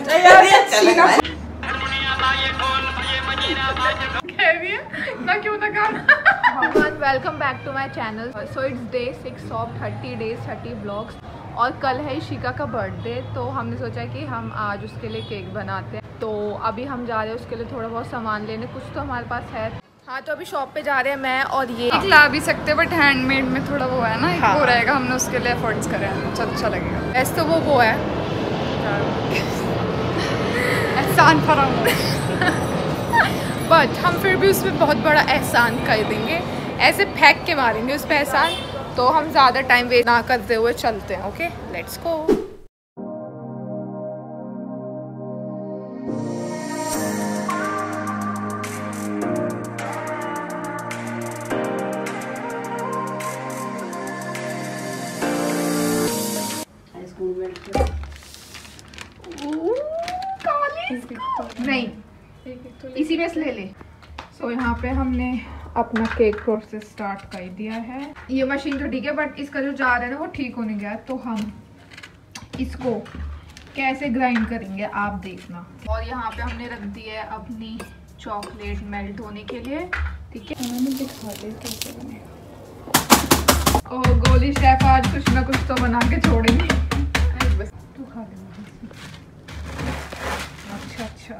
Welcome back to my channel. So it's day 6 of 30 days 30 blogs और कल है इशिका का बर्थडे, तो हमने सोचा कि हम आज उसके लिए केक बनाते हैं। तो अभी हम जा रहे हैं उसके लिए थोड़ा बहुत सामान लेने, कुछ तो हमारे पास है। हाँ, तो अभी शॉप पे जा रहे हैं मैं और ये। एक ला भी सकते बट हैंडमेड में थोड़ा वो है ना, हाँ। वो रहेगा, हमने उसके लिए एफर्ट्स करे हैं, अच्छा लगेगा। ऐसे तो वो है एहसान फराम बट हम फिर भी उसमें बहुत बड़ा एहसान कर देंगे, ऐसे फेंक के मारेंगे उस पर एहसान। तो हम ज़्यादा टाइम वेस्ट ना करते हुए चलते हैं। Okay, let's go. नहीं, इसी में से ले ले। सो यहाँ पे हमने अपना केक प्रोसेस स्टार्ट कर दिया है। ये मशीन तो ठीक है बट इसका जो जार है ना वो ठीक होने गया, तो हम इसको कैसे ग्राइंड करेंगे आप देखना। और यहाँ पे हमने रख दी है अपनी चॉकलेट मेल्ट होने के लिए, ठीक है। दिखा दे कैसे बनेगा। ओह, गोली शेफ आज कुछ ना कुछ तो बना के छोड़ेंगे। बस तू खा ले। अच्छा,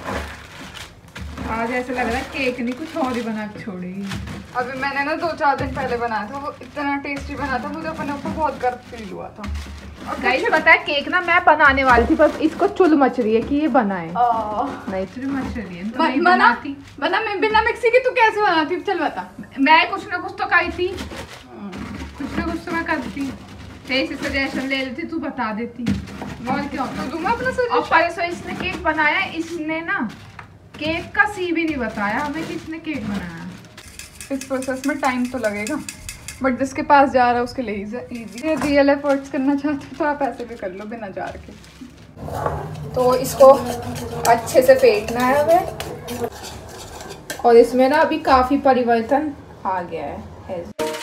आज ऐसा लग रहा है केक नहीं कुछ और ही बना के छोड़ेगी। अभी मैंने ना 2-4 दिन पहले बनाया था, वो इतना टेस्टी बना था, मुझे अपने ऊपर बहुत गर्व फील हुआ था। और गाइस पता है केक ना मैं बनाने वाली थी, बस इसको चुल मच रही है कि ये बनाए। नहीं चुल मच रही है तो मैं बनाती। बना मैं बिना मिक्सी के तू कैसे बनाती? चल बता। मैं कुछ ना कुछ तो खाई थी, कुछ ना कुछ तो मैं करती। तेरे सजेशन ले लेती, तू बता देती। और क्या तो दूंगा अपना सजेशन। और परसों इसने केक बनाया, इसने ना केक का सी भी नहीं बताया हमें कि इसने केक बनाया। इस प्रोसेस में टाइम तो लगेगा बट जिसके पास जा रहा है उसके लिए इजी। रियल एफर्ट्स करना चाहते हो तो आप ऐसे भी कर लो बिना जार के। तो इसको अच्छे से फेंटना है हमें, और इसमें ना अभी काफी परिवर्तन आ गया है।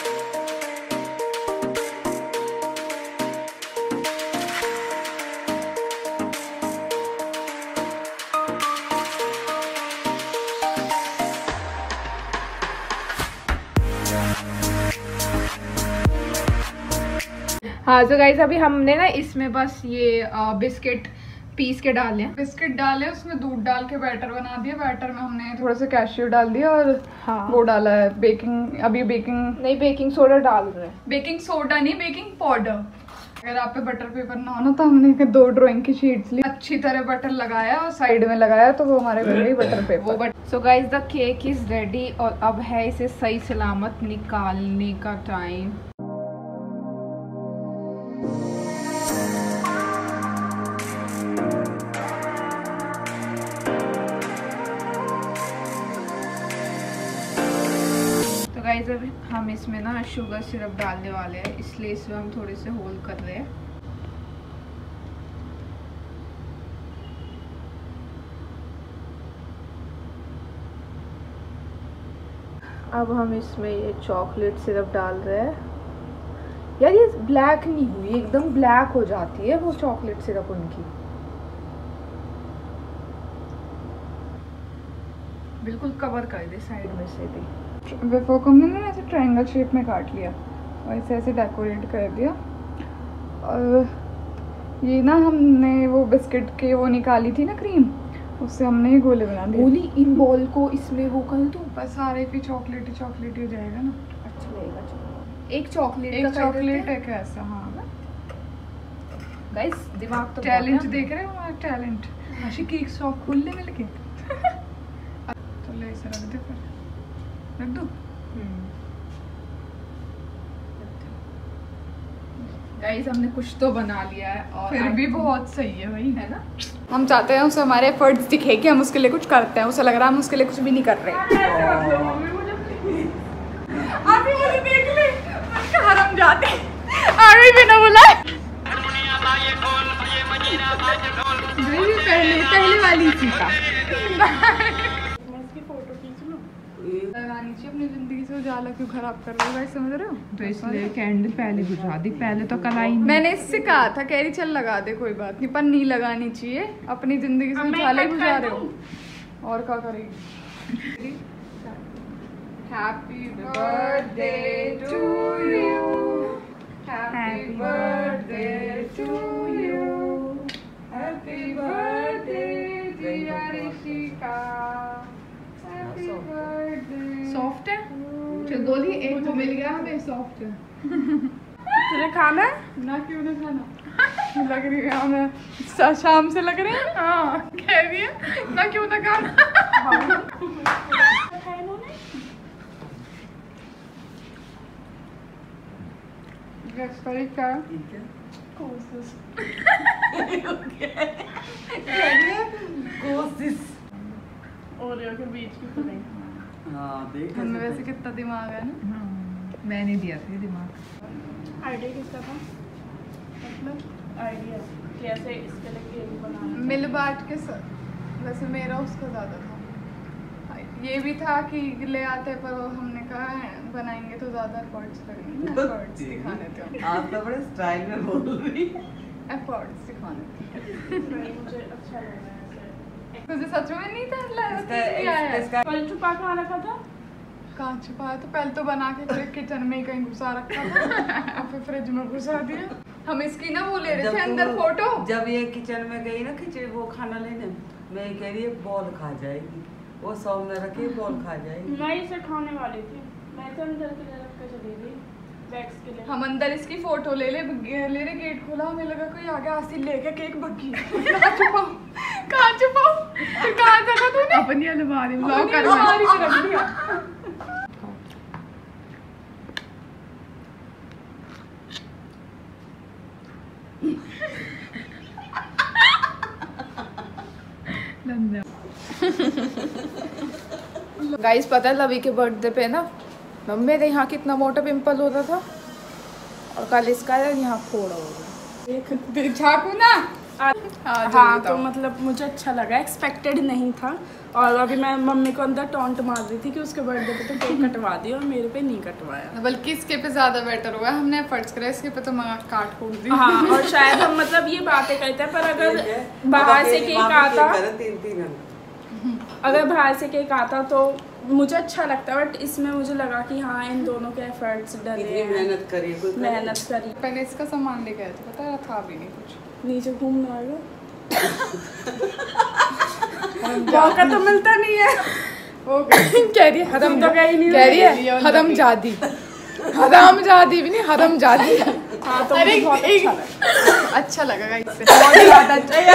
हाँ, तो गाइस अभी हमने ना इसमें बस ये बिस्किट पीस के डाले हैं। बिस्किट डाले, उसमें दूध डाल के बैटर बना दिया। बैटर में हमने थोड़ा सा कैश्यू डाल दिया और हाँ, वो डाला है बेकिंग। अभी बेकिंग सोडा डाल रहे हैं। बेकिंग सोडा नहीं, बेकिंग पाउडर। अगर आप पे बटर पेपर ना हो ना तो हमने 2 ड्राइंग की शीट्स ली, अच्छी तरह बटर लगाया और साइड में लगाया, तो वो हमारे बन गई butter paper. So guys the cake is ready और अब है इसे सही सलामत निकालने का टाइम। गाइस अभी हम इसमें ना शुगर सिरप डालने वाले हैं, इसलिए इसमें हम थोड़े से होल कर रहे हैं। अब हम इसमें ये चॉकलेट सिरप डाल रहे हैं। यार ये ब्लैक नहीं हुई, एकदम ब्लैक हो जाती है वो चॉकलेट सिरप उनकी। बिल्कुल कवर कर दे साइड में से भी। वेफर को हमने ना ऐसे ट्रायंगल शेप में काट लिया और ऐसे डेकोरेट कर दिया। और ये ना हमने वो बिस्किट के वो निकाली थी ना क्रीम, उससे हमने ये गोले बना दिए। गोली इन बॉल को इसमें वो कर दूं, बस सारे भी चॉकलेट हो जाएगा ना। अच्छा लगेगा। एक चॉकलेट एक ऐसा। हाँ गाइस दिमाग तो टैलेंट देख रहे हो हमारा टैलेंट। आशी केक शॉप खोल ले मिलके। तो ले इसे रख दे, फिर रख दो। गाइस हमने कुछ तो बना लिया है और फिर भी बहुत सही है भाई, है ना। हम चाहते हैं उसे हमारे एफर्ट्स दिखे कि हम उसके लिए कुछ करते हैं। उसे लग रहा है हम उसके लिए कुछ भी नहीं कर रहे। अभी मुझे देख ले, हरम जाते आगे भी ना बोला। पहले वाली थी का। फोटो खींच लो। लगानी चाहिए अपनी जिंदगी से। उजाला क्यों खराब कर रहे हो भाई, समझ रहे हो? तो इसलिए कैंडल पहले बुझा दी, पहले तो कल आई। मैंने इससे कहा था कह रही चल लगा दे कोई बात नहीं, पर नहीं लगानी चाहिए, अपनी जिंदगी से उजाला ही बुझा रहे हो। और क्या करेगी? Happy birthday to you, happy birthday to you, happy birthday dear Rishika, happy birthday. Soft है, चल गोली एक तो मिल गया हमें सॉफ्ट है। तुझे खाना है ना? क्यों ना खाना? लग रही है हमें शाम से लग रही है। हाँ कह रही है ना, क्यों ना खाना। और के बीच की पुडिंग। हाँ देख हमें वैसे कितना दिमाग है ना। हाँ, मैंने दिया था दिमाग। आइडिया किसका था? मतलब आइडिया कैसे इसके लिए केक बनाना? मिल बांट के वैसे मेरा उसका ज़्यादा था। ये भी था कि ले आते पर हमने कहा बनाएंगे तो ज़्यादा एफर्ट्स लगेंगे, एफर्ट्स दिखाने थे। आप तो बड़े स्टाइल में बोल रही। एफर्ट्स दिखाने थे। मुझे अच्छा लग रहा है। तुझे सच में नहीं था? कल छुपा के आना था। कहाँ छुपाया? तो पहले तो बना के फिर किचन में ही कहीं घुसा रखा था और फिर फ्रिज में घुसा दिया। हम इसकी ना वो ले रहे थे अंदर फोटो। जब ये किचन में गई ना खिचड़ी वो खाना लेने, मैं कह रही है बॉल खा जाएगी, वो सौ में रखे बॉल खा जाएगी। मैं इसे खाने वाली थी, मैं तो अंदर के लिए रख के चली गई बैग्स के लिए। हम अंदर इसकी फोटो ले रहे, गेट खोला, हमें लगा कोई आगे आसिल लेके केक भगी। कहाँ छुपाऊं? कहाँ जगह तूने? अपनी अलमारी में अपनी अलमारी में रख दिया। गाइस पता है लवी के बर्थडे पे ना मेरे यहाँ कितना मोटा पिंपल होता था और कल इसका यहाँ फोड़ा हो गया। झाकू ना। हाँ तो मतलब मुझे अच्छा लगा, एक्सपेक्टेड नहीं था। और अभी मैं मम्मी को अंदर टॉन्ट मार रही थी कि उसके बर्थडे पे तो केक कटवा दिया और मेरे पे नहीं कटवाया। बल्कि इसके पे ज्यादा बेटर हुआ, हमने एफर्ट्स करे, इसके पे तो काट कूट दी। हाँ और शायद हम मतलब ये बातें करते हैं पर अगर बाहर से केक आता, अगर बाहर से केक आता तो मुझे अच्छा लगता है, बट इसमें मुझे लगा कि हाँ इन दोनों के एफर्ट्स डले, मेहनत करी, मेहनत करी। पहले इसका सामान लेके आए थे, पता था भी नहीं कुछ। नीचे घूमने आएगा मौका तो मिलता नहीं है। वो कह रही है हदम तो गई नहीं, कह रही है हदम जादी, हदम जादी भी नहीं हदम जादी। हाँ तो मुझे बहुत अच्छा लगा इससे, बहुत ज्यादा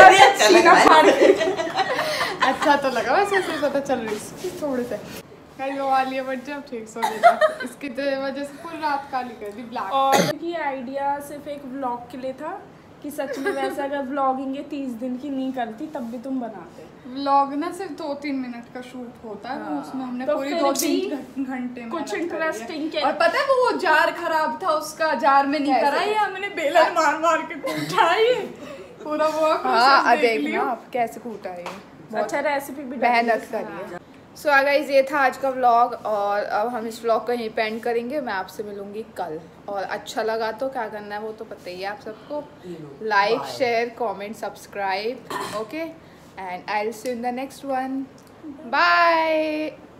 अच्छा तो लगा वैसे, ऐसे पता चल रही थोड़े से वो वाली है, बट जब ठीक सो गया इसकी तो वजह से पूरी रात काली कर दी ब्लैक। और ये आइडिया सिर्फ एक व्लॉग के लिए था कि सच में वैसे अगर व्लॉगिंग ये 30 दिन की नहीं करती तब भी तुम बनाते। व्लॉग ना सिर्फ 2-3 मिनट का शूट होता है। हाँ। उसमें हमने तो पूरी फिर 2-3 घंटे कुछ इंटरेस्टिंग और पता है वो जार खराब था, उसका जार में नहीं करा ये, हमने बेलन मार मार के कूटा ये पूरा वो। हाँ देखना आप कैसे कूटा है। अच्छा रेसिपी भी मेहनत करिए। सो गाइस ये था आज का व्लॉग और अब हम इस व्लॉग को यहीं पे एंड करेंगे। मैं आपसे मिलूंगी कल, और अच्छा लगा तो क्या करना है वो तो पता ही है आप सबको, like share comment subscribe, okay, and I will see you in the next one, bye.